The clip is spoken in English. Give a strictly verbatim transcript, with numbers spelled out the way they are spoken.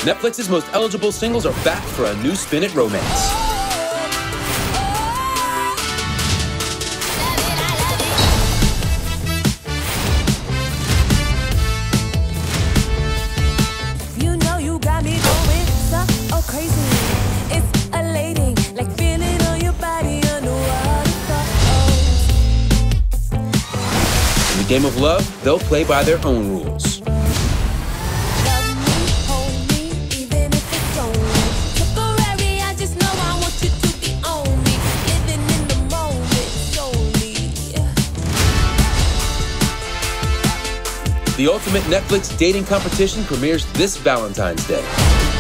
Netflix's most eligible singles are back for a new spin at romance. You know you got me going so oh crazy. It's elating, like feeling on your body underwater. Oh. In the game of love, they'll play by their own rules. The Ultimate Netflix Dating Competition premieres this Valentine's Day.